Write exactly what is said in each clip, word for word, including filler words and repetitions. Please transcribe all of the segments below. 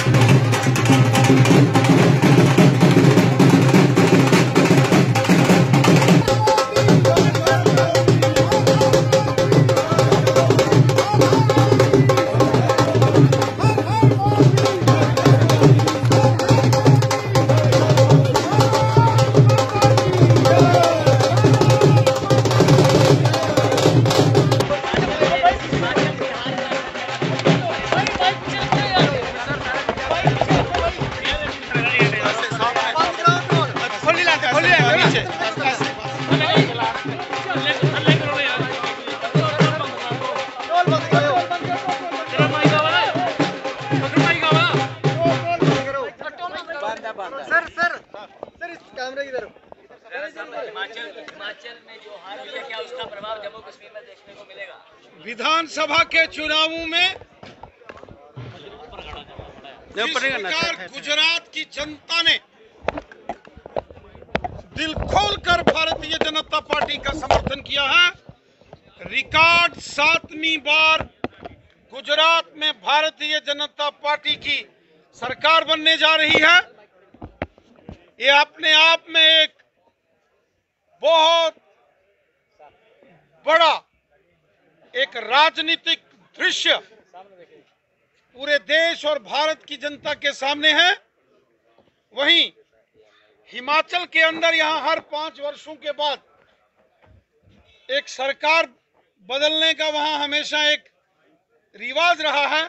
Sir sir sir इस कैमरे की तरफ। हिमाचल हिमाचल में जो हाल हुआ, क्या उसका प्रभाव जम्मू कश्मीर में देखने को मिलेगा? विधानसभा के चुनावों में जिस प्रकार गुजरात की जनता ने दिल खोलकर भारतीय जनता पार्टी का समर्थन किया है, रिकॉर्ड सातवीं बार गुजरात में भारतीय जनता पार्टी की सरकार बनने जा रही है। ये अपने आप में एक बहुत बड़ा एक राजनीतिक दृश्य पूरे देश और भारत की जनता के सामने है। वहीं हिमाचल के अंदर यहां हर पांच वर्षों के बाद एक सरकार बदलने का वहां हमेशा एक रिवाज रहा है।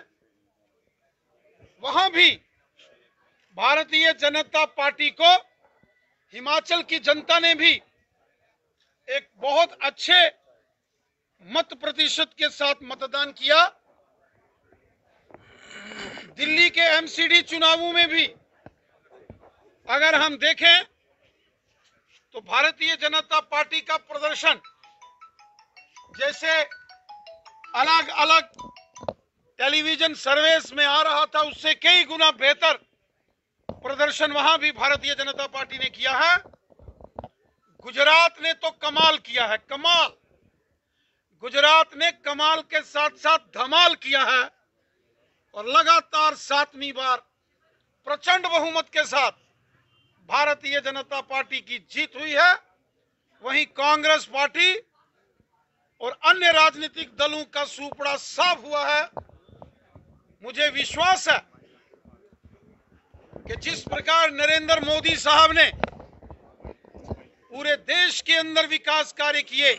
वहां भी भारतीय जनता पार्टी को हिमाचल की जनता ने भी एक बहुत अच्छे मत प्रतिशत के साथ मतदान किया। दिल्ली के एमसीडी चुनावों में भी अगर हम देखें तो भारतीय जनता पार्टी का प्रदर्शन जैसे अलग अलग टेलीविजन सर्वेस में आ रहा था, उससे कई गुना बेहतर प्रदर्शन वहां भी भारतीय जनता पार्टी ने किया है। गुजरात ने तो कमाल किया है, कमाल। गुजरात ने कमाल के साथ साथ धमाल किया है और लगातार सातवीं बार प्रचंड बहुमत के साथ भारतीय जनता पार्टी की जीत हुई है। वहीं कांग्रेस पार्टी और अन्य राजनीतिक दलों का सूपड़ा साफ हुआ है। मुझे विश्वास है कि जिस प्रकार नरेंद्र मोदी साहब ने पूरे देश के अंदर विकास कार्य किए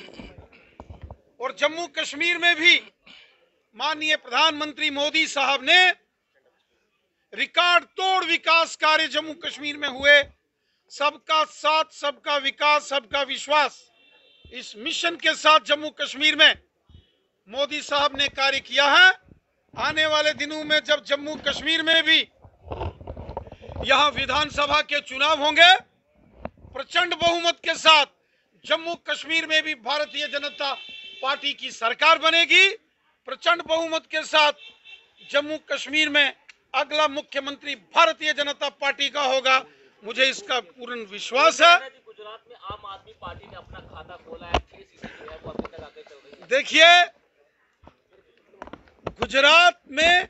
और जम्मू कश्मीर में भी माननीय प्रधानमंत्री मोदी साहब ने रिकॉर्ड तोड़ विकास कार्य जम्मू कश्मीर में हुए, सबका साथ सबका विकास सबका विश्वास, इस मिशन के साथ जम्मू कश्मीर में मोदी साहब ने कार्य किया है। आने वाले दिनों में जब जम्मू कश्मीर में भी यहां विधानसभा के चुनाव होंगे, प्रचंड बहुमत के साथ जम्मू कश्मीर में भी भारतीय जनता पार्टी की सरकार बनेगी। प्रचंड बहुमत के साथ जम्मू कश्मीर में अगला मुख्यमंत्री भारतीय जनता पार्टी का होगा। मुझे इसका पूर्ण विश्वास है। गुजरात में आम आदमी पार्टी ने अपना खाता खोला है, छह सीटें जो है वो अभी तक आगे चल रही है। देखिए, गुजरात में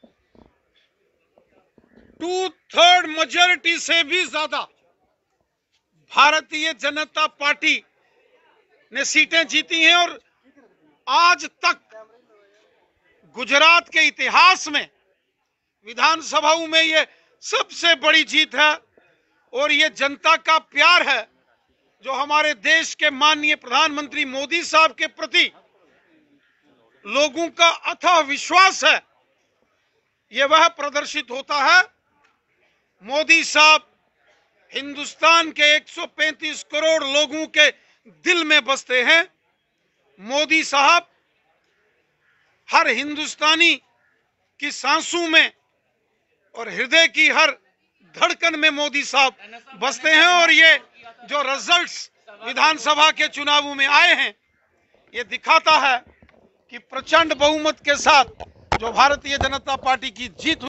टू थर्ड मेजॉरिटी से भी ज्यादा भारतीय जनता पार्टी ने सीटें जीती हैं और आज तक गुजरात के इतिहास में विधानसभाओं में ये सबसे बड़ी जीत है। और ये जनता का प्यार है जो हमारे देश के माननीय प्रधानमंत्री मोदी साहब के प्रति लोगों का अथाह विश्वास है, ये वह प्रदर्शित होता है। मोदी साहब हिंदुस्तान के एक सौ पैंतीस करोड़ लोगों के दिल में बसते हैं। मोदी साहब हर हिंदुस्तानी की सांसों में और हृदय की हर धड़कन में मोदी साहब बसते हैं। और ये जो रिजल्ट्स विधानसभा के चुनावों में आए हैं, ये दिखाता है कि प्रचंड बहुमत के साथ जो भारतीय जनता पार्टी की जीत